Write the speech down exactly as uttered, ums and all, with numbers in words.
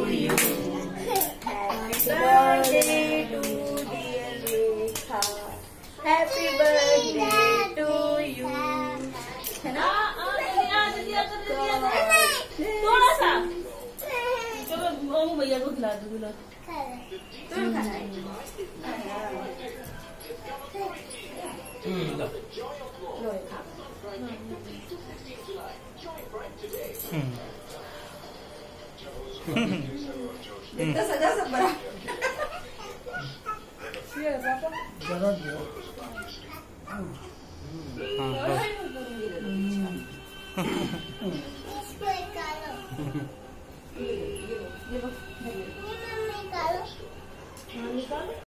you. Happy birthday to dear Rekha. Happy birthday to you. है ना? थोड़ा सा चलो मम्मी भैया को खिला दो गिलास। तुम खाना है? लो खा। इतना सजा सब बड़ा। ये पापा। जरा दो। हाँ।